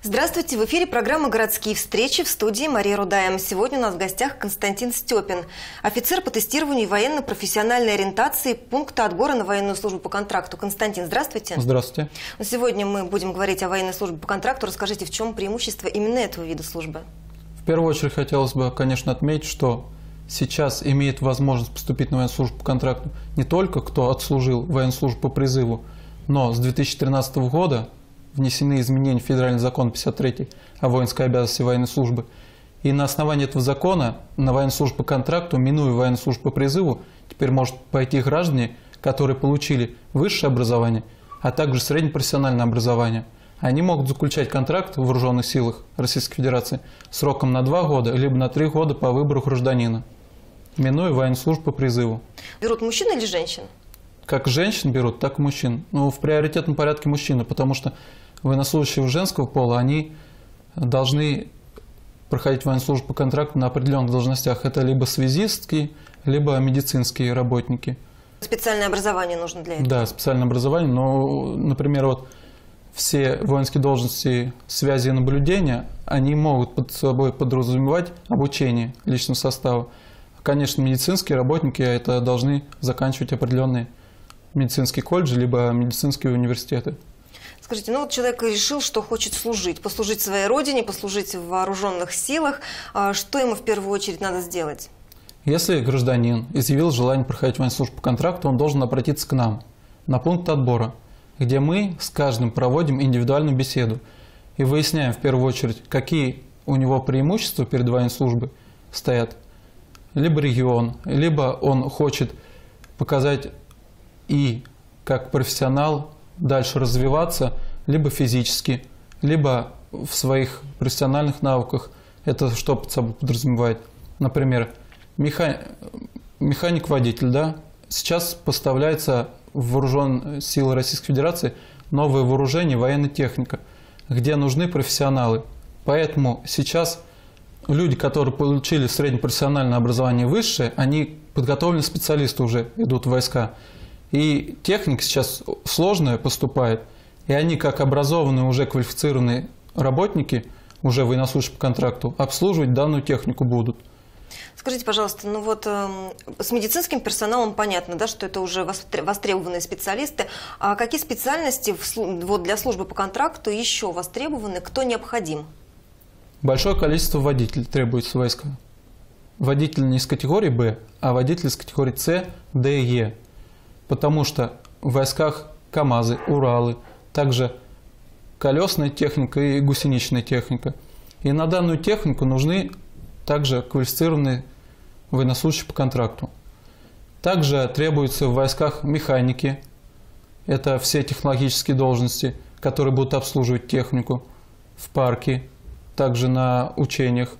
Здравствуйте! В эфире программа «Городские встречи», в студии Мария Рудая. Сегодня у нас в гостях Константин Степин, офицер по тестированию военно-профессиональной ориентации пункта отбора на военную службу по контракту. Константин, здравствуйте! Здравствуйте! Сегодня мы будем говорить о военной службе по контракту. Расскажите, в чем преимущество именно этого вида службы? В первую очередь хотелось бы, конечно, отметить, что сейчас имеет возможность поступить на военную службу по контракту не только кто отслужил военную службу по призыву, но с 2013 года внесены изменения в Федеральный закон 53 о воинской обязанности военной службы. И на основании этого закона на военную службу по контракту, минуя военную службу по призыву, теперь может пойти граждане, которые получили высшее образование, а также среднепрофессиональное образование. Они могут заключать контракт в вооруженных силах Российской Федерации сроком на 2 года, либо на 3 года по выбору гражданина, минуя военную службу по призыву. Берут мужчин или женщин? Как женщин берут, так и мужчин. Ну, в приоритетном порядке мужчины, потому что военнослужащие женского пола, они должны проходить военную службу по контракту на определенных должностях. Это либо связистки, либо медицинские работники. Специальное образование нужно для этого? Да, специальное образование. Но, например, вот все воинские должности связи и наблюдения, они могут под собой подразумевать обучение личного состава. Конечно, медицинские работники это должны заканчивать определенные медицинские колледжи, либо медицинские университеты. Скажите, ну вот человек решил, что хочет служить своей родине, послужить в вооруженных силах. Что ему в первую очередь надо сделать? Если гражданин изъявил желание проходить военную службу по контракту, он должен обратиться к нам на пункт отбора, где мы с каждым проводим индивидуальную беседу и выясняем в первую очередь, какие у него преимущества перед военной службой стоят. Либо регион, либо он хочет показать и как профессионал дальше развиваться, либо физически, либо в своих профессиональных навыках. Это что под собой подразумевает? Например, механик-водитель, да? Сейчас поставляется в вооруженные силы Российской Федерации новое вооружение, военная техника, где нужны профессионалы. Поэтому сейчас люди, которые получили среднепрофессиональное образование высшее, они подготовленные специалисты уже идут в войска. И техника сейчас сложная поступает, и они, как образованные, уже квалифицированные работники, уже военнослужащие по контракту, обслуживать данную технику будут. Скажите, пожалуйста, ну вот с медицинским персоналом понятно, да, что это уже востребованные специалисты. А какие специальности вот для службы по контракту еще востребованы, кто необходим? Большое количество водителей требуется в войска. Водитель не из категории Б, а водитель из категории С, Д и Е. Потому что в войсках КАМАЗы, Уралы, также колесная техника и гусеничная техника. И на данную технику нужны также квалифицированные военнослужащие по контракту. Также требуются в войсках механики. Это все технологические должности, которые будут обслуживать технику в парке, также на учениях.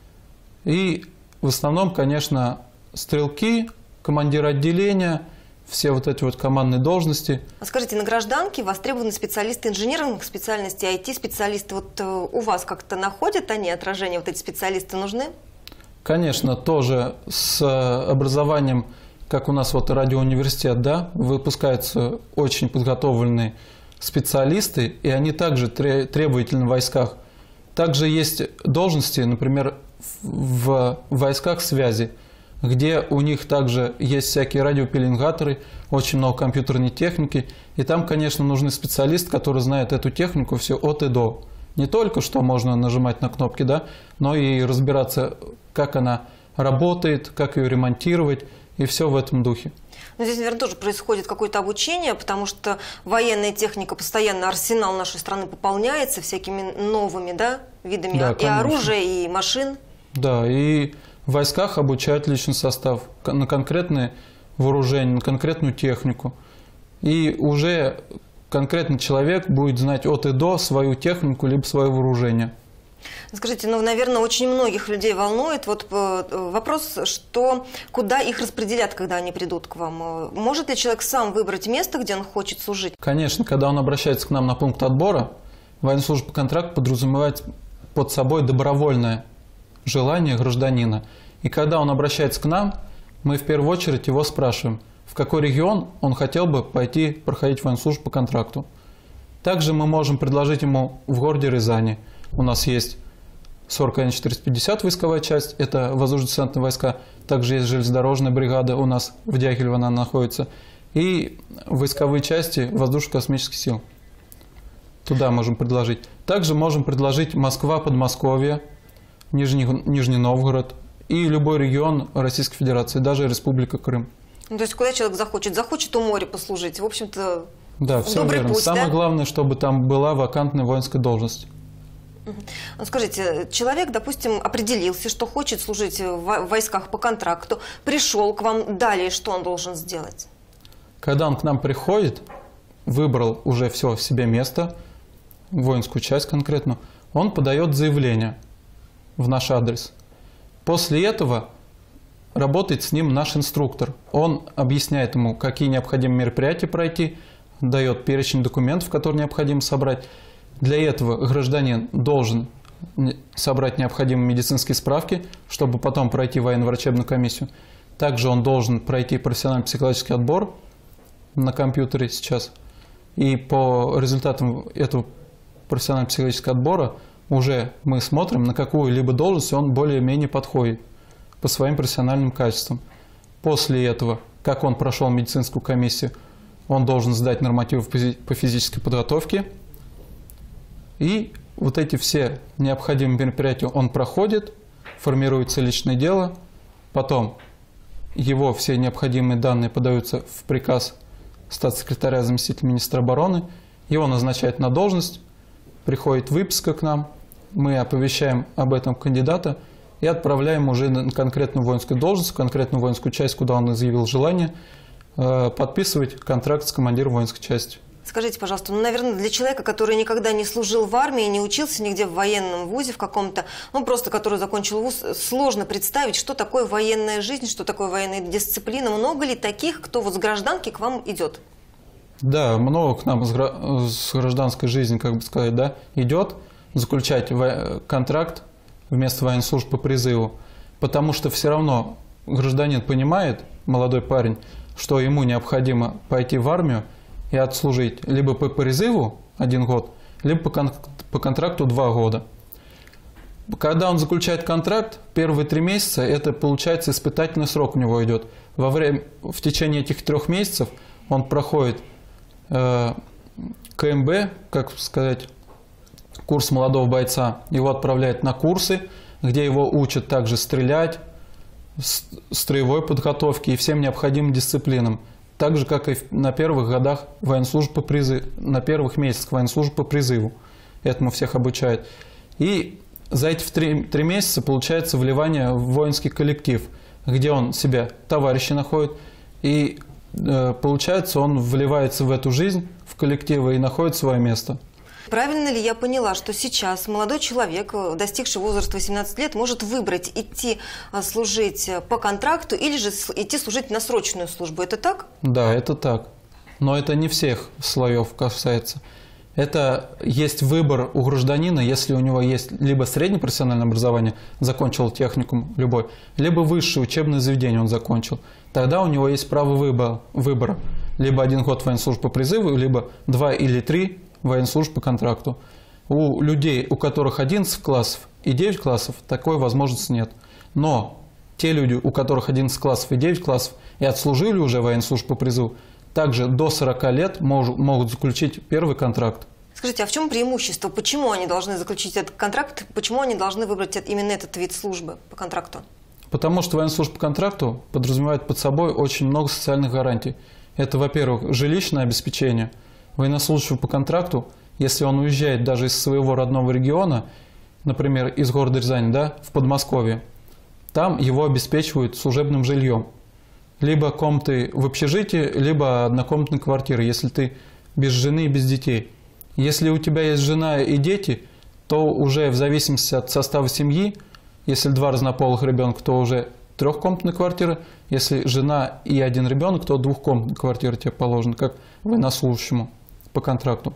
И в основном, конечно, стрелки, командиры отделения, все вот эти вот командные должности. А скажите, на гражданке востребованы специалисты инженерных специальностей, IT-специалисты. Вот у вас как-то находят они отражение, вот эти специалисты нужны? Конечно, тоже с образованием, как у нас вот радиоуниверситет, да, выпускаются очень подготовленные специалисты, и они также требовательны в войсках. Также есть должности, например, в войсках связи, где у них также есть всякие радиопеленгаторы, очень много компьютерной техники. И там, конечно, нужны специалисты, которые знают эту технику все от и до. Не только, что можно нажимать на кнопки, да, но и разбираться, как она работает, как ее ремонтировать, и все в этом духе. Но здесь, наверное, тоже происходит какое-то обучение, потому что военная техника, постоянно арсенал нашей страны пополняется всякими новыми, да, видами, да, и оружия, и машин. Да, и в войсках обучают личный состав на конкретное вооружение, на конкретную технику. И уже конкретный человек будет знать от и до свою технику, либо свое вооружение. Скажите, ну, наверное, очень многих людей волнует вот вопрос, куда их распределят, когда они придут к вам. Может ли человек сам выбрать место, где он хочет служить? Конечно, когда он обращается к нам на пункт отбора, военная служба по контракту подразумевает под собой добровольное желание гражданина. И когда он обращается к нам, мы в первую очередь его спрашиваем, в какой регион он хотел бы пойти проходить военную службу по контракту. Также мы можем предложить ему в городе Рязани. У нас есть 41-450 войсковая часть, это воздушно-десантные войска. Также есть железнодорожная бригада, у нас в Дягилево она находится. И войсковые части воздушно-космических сил. Туда можем предложить. Также можем предложить Москва, Подмосковье, Нижний Новгород и любой регион Российской Федерации, даже Республика Крым. Ну, то есть куда человек захочет? Захочет у моря послужить, в общем-то, да, все верно. путь, Самое да? главное, чтобы там была вакантная воинская должность. Ну, скажите, человек, допустим, определился, что хочет служить в войсках по контракту, пришел к вам, далее что он должен сделать? Когда он к нам приходит, выбрал уже все себе место, воинскую часть конкретно, он подает заявление в наш адрес. После этого работает с ним наш инструктор. Он объясняет ему, какие необходимые мероприятия пройти, дает перечень документов, которые необходимо собрать. Для этого гражданин должен собрать необходимые медицинские справки, чтобы потом пройти военно-врачебную комиссию. Также он должен пройти профессионально-психологический отбор на компьютере сейчас. И по результатам этого профессионально-психологического отбора уже мы смотрим, на какую-либо должность он более-менее подходит по своим профессиональным качествам. После этого, как он прошел медицинскую комиссию, он должен сдать нормативы по физической подготовке. И вот эти все необходимые мероприятия он проходит, формируется личное дело, потом его все необходимые данные подаются в приказ статс-секретаря, заместителя министра обороны, его назначают на должность, приходит выписка к нам, мы оповещаем об этом кандидата и отправляем уже на конкретную воинскую должность, в конкретную воинскую часть, куда он изъявил желание, подписывать контракт с командиром воинской части. Скажите, пожалуйста, ну, наверное, для человека, который никогда не служил в армии, не учился нигде в военном вузе в каком-то, ну, просто который закончил вуз, сложно представить, что такое военная жизнь, что такое военная дисциплина. Много ли таких, кто вот с гражданки к вам идет? Да, много к нам с гражданской жизни, как бы сказать, да, идет заключать контракт вместо военной службы по призыву, потому что все равно гражданин понимает, молодой парень, что ему необходимо пойти в армию и отслужить либо по призыву 1 год, либо по контракту 2 года. Когда он заключает контракт, первые 3 месяца, это получается испытательный срок у него идет. В течение этих 3 месяцев он проходит КМБ, как сказать, курс молодого бойца. Его отправляют на курсы, где его учат также стрелять, строевой подготовке и всем необходимым дисциплинам. Так же, как и на первых годах военслужбы по призыву, на первых месяцах военслужбы по призыву. Этому всех обучают. И за эти 3 месяца получается вливание в воинский коллектив, где он себя товарищи находит. И получается, он вливается в эту жизнь, в коллективы и находит свое место. Правильно ли я поняла, что сейчас молодой человек, достигший возраста 18 лет, может выбрать идти служить по контракту или же идти служить на срочную службу? Это так? Да, это так. Но это не всех слоев касается. Это есть выбор у гражданина, если у него есть либо среднее профессиональное образование, закончил техникум любой, либо высшее учебное заведение он закончил. Тогда у него есть право выбора. Либо 1 год военной службы по призыву, либо 2 или 3 военслужб по контракту. У людей, у которых 11 классов и 9 классов, такой возможности нет. Но те люди, у которых 11 классов и 9 классов и отслужили уже военслужбу по призыву, также до 40 лет могут заключить первый контракт. Скажите, а в чем преимущество? Почему они должны заключить этот контракт? Почему они должны выбрать именно этот вид службы по контракту? Потому что военная служба по контракту подразумевает под собой очень много социальных гарантий. Это, во-первых, жилищное обеспечение. Военнослужащего по контракту, если он уезжает даже из своего родного региона, например, из города Рязань, да, в Подмосковье, там его обеспечивают служебным жильем. Либо комнаты в общежитии, либо однокомнатной квартиры, если ты без жены и без детей. Если у тебя есть жена и дети, то уже в зависимости от состава семьи, если 2 разнополых ребенка, то уже 3-комнатная квартира. Если жена и 1 ребенок, то 2-комнатная квартира тебе положена, как военнослужащему по контракту.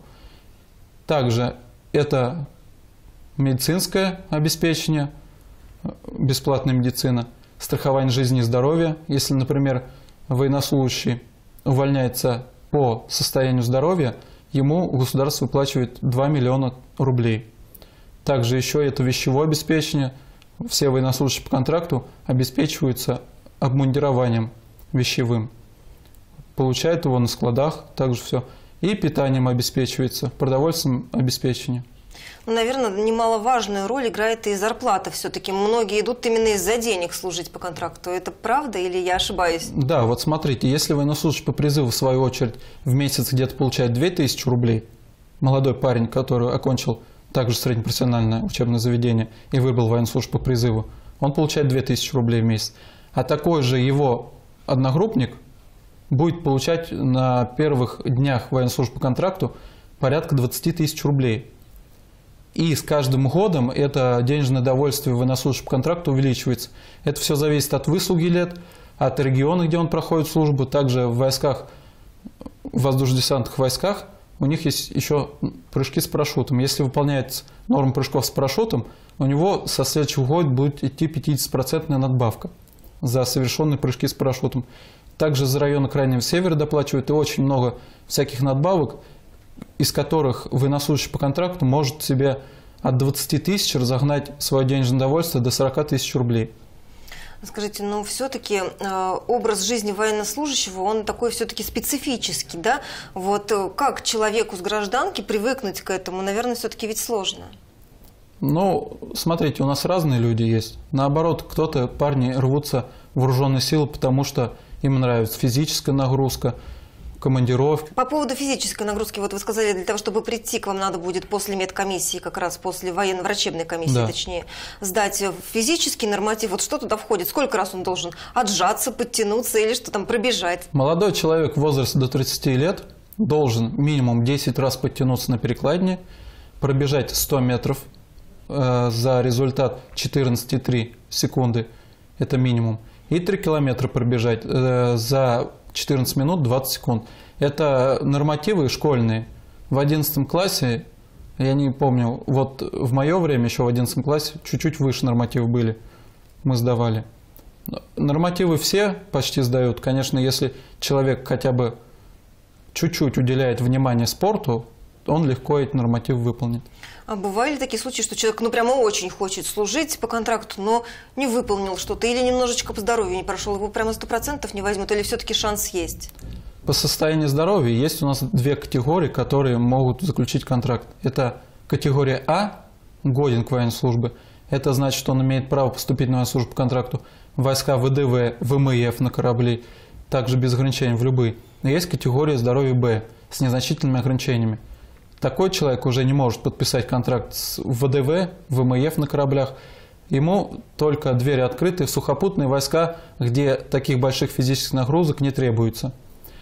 Также это медицинское обеспечение, бесплатная медицина, страхование жизни и здоровья. Если, например, военнослужащий увольняется по состоянию здоровья, ему государство выплачивает 2 миллиона рублей. Также еще это вещевое обеспечение. Все военнослужащие по контракту обеспечиваются обмундированием вещевым. Получают его на складах, также все. И питанием обеспечивается, продовольственным обеспечением. Наверное, немаловажную роль играет и зарплата все-таки. Многие идут именно из-за денег служить по контракту. Это правда или я ошибаюсь? Да, вот смотрите, если военнослужащий по призыву, в свою очередь, в месяц где-то получает 2000 рублей, молодой парень, который окончил также среднепрофессиональное учебное заведение и выбрал военную службу по призыву, он получает 2000 рублей в месяц. А такой же его одногруппник будет получать на первых днях военной службы по контракту порядка 20 тысяч рублей. И с каждым годом это денежное довольствие военнослужащего по контракту увеличивается. Это все зависит от выслуги лет, от региона, где он проходит службу. Также в войсках, в воздушно-десантных войсках у них есть еще прыжки с парашютом. Если выполняется норма прыжков с парашютом, у него со следующего года будет идти 50% надбавка за совершенные прыжки с парашютом. Также за районы Крайнего Севера доплачивают и очень много всяких надбавок, из которых военнослужащий по контракту может себе от 20 тысяч разогнать свое денежное довольствие до 40 тысяч рублей. Скажите, но все-таки образ жизни военнослужащего, он такой все-таки специфический, да? Вот как человеку с гражданки привыкнуть к этому, наверное, все-таки ведь сложно. Ну, смотрите, у нас разные люди есть. Наоборот, кто-то, парни, рвутся в вооруженные силы, потому что им нравится физическая нагрузка, командировки. По поводу физической нагрузки, вот вы сказали, для того, чтобы прийти к вам надо будет после медкомиссии, как раз после военно-врачебной комиссии, да, точнее, сдать физический норматив. Вот что туда входит? Сколько раз он должен отжаться, подтянуться или что там, пробежать? Молодой человек в возрасте до 30 лет должен минимум 10 раз подтянуться на перекладине, пробежать 100 метров за результат 14,3 секунды, это минимум, и 3 километра пробежать за 14 минут 20 секунд. Это нормативы школьные. В 11 классе, я не помню, вот в мое время еще в 11 классе чуть-чуть выше нормативы были, мы сдавали. Нормативы все почти сдают. Конечно, если человек хотя бы чуть-чуть уделяет внимание спорту, он легко эти нормативы выполнит. А бывали такие случаи, что человек, ну, прямо очень хочет служить по контракту, но не выполнил что-то, или немножечко по здоровью не прошел, его прямо 100% не возьмут, или все-таки шанс есть? По состоянию здоровья есть у нас две категории, которые могут заключить контракт. Это категория А, годен к военной службе. Это значит, что он имеет право поступить на военную службу по контракту в войска ВДВ, ВМФ на корабли, также без ограничений в любые. Но есть категория здоровья Б с незначительными ограничениями. Такой человек уже не может подписать контракт с ВДВ, ВМФ на кораблях. Ему только двери открыты в сухопутные войска, где таких больших физических нагрузок не требуется.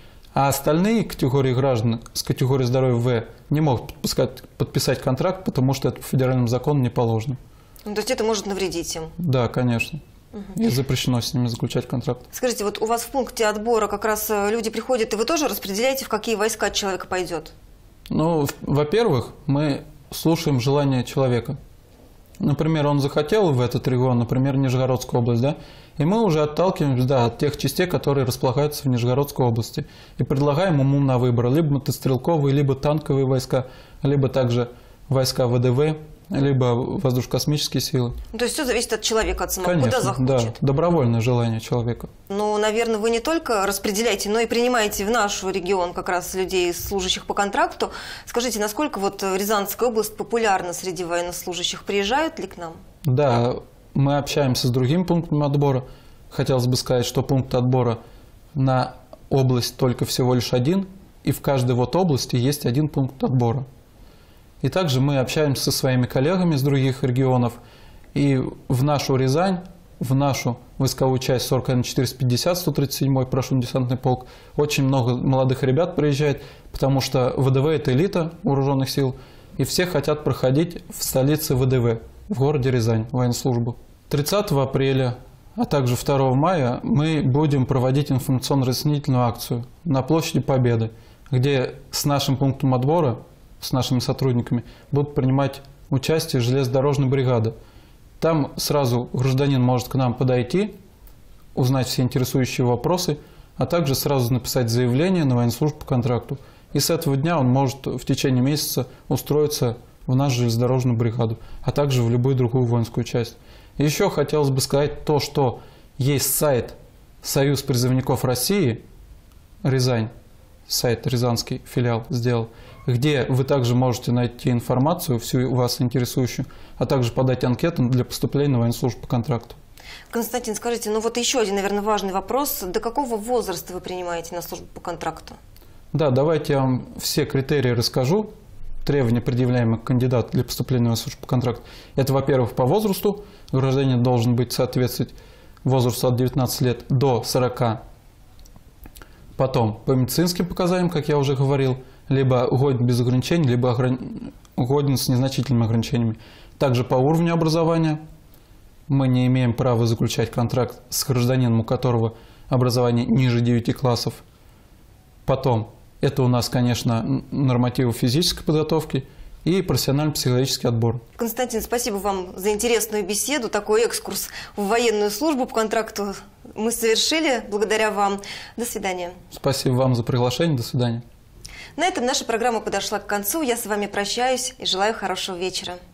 А остальные категории граждан с категорией здоровья В не могут подписать контракт, потому что это по федеральному закону не положено. Ну, то есть это может навредить им? Да, конечно. И запрещено с ними заключать контракт. Скажите, вот у вас в пункте отбора как раз люди приходят, и вы тоже распределяете, в какие войска человек пойдет? Ну, во-первых, мы слушаем желание человека. Например, он захотел в этот регион, например, Нижегородскую область, да, и мы уже отталкиваемся, да, от тех частей, которые располагаются в Нижегородской области, и предлагаем ему на выбор либо мотострелковые, либо танковые войска, либо также войска ВДВ, либо воздушно-космические силы. Ну, то есть все зависит от человека, от самого, конечно, куда захочет. Да, добровольное желание человека. Ну, наверное, вы не только распределяете, но и принимаете в наш регион как раз людей, служащих по контракту. Скажите, насколько вот Рязанская область популярна среди военнослужащих? Приезжают ли к нам? Да, мы общаемся с другим пунктом отбора. Хотелось бы сказать, что пункт отбора на область только всего лишь один, и в каждой вот области есть один пункт отбора. И также мы общаемся со своими коллегами из других регионов. И в нашу Рязань, в нашу войсковую часть 450, 137-й парашютно-десантный полк, очень много молодых ребят приезжает, потому что ВДВ – это элита вооруженных сил, и все хотят проходить в столице ВДВ, в городе Рязань, военную службу. 30 апреля, а также 2 мая мы будем проводить информационно-разъяснительную акцию на площади Победы, где с нашим пунктом отбора, с нашими сотрудниками, будут принимать участие железнодорожной бригады. Там сразу гражданин может к нам подойти, узнать все интересующие вопросы, а также сразу написать заявление на военную службу по контракту. И с этого дня он может в течение месяца устроиться в нашу железнодорожную бригаду, а также в любую другую воинскую часть. И еще хотелось бы сказать то, что есть сайт Союз призывников России, Рязань, сайт рязанский филиал сделал, где вы также можете найти информацию, всю вас интересующую, а также подать анкету для поступления на военную службу по контракту. Константин, скажите, ну вот еще один, наверное, важный вопрос. До какого возраста вы принимаете на службу по контракту? Да, давайте я вам все критерии расскажу. Требования, предъявляемые к кандидату для поступления на службу по контракту. Это, во-первых, по возрасту. Гражданин должен быть соответствовать возрасту от 19 лет до 40. Потом по медицинским показаниям, как я уже говорил, либо годен без ограничений, либо годен с незначительными ограничениями. Также по уровню образования. Мы не имеем права заключать контракт с гражданином, у которого образование ниже 9 классов. Потом, это у нас, конечно, нормативы физической подготовки и профессионально-психологический отбор. Константин, спасибо вам за интересную беседу. Такой экскурс в военную службу по контракту мы совершили. Благодаря вам. До свидания. Спасибо вам за приглашение. До свидания. На этом наша программа подошла к концу. Я с вами прощаюсь и желаю хорошего вечера.